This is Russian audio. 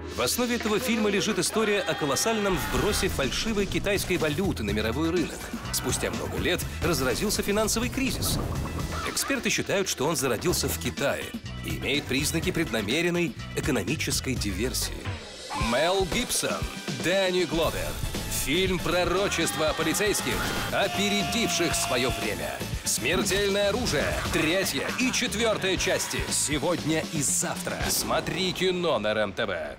В основе этого фильма лежит история о колоссальном вбросе фальшивой китайской валюты на мировой рынок. Спустя много лет разразился финансовый кризис. Эксперты считают, что он зародился в Китае и имеет признаки преднамеренной экономической диверсии. Мел Гибсон, Дэнни Гловер. Фильм «Пророчество о полицейских», опередивших свое время. «Смертельное оружие», 3-я и 4-я части. Сегодня и завтра. Смотри кино на РЕН-ТВ.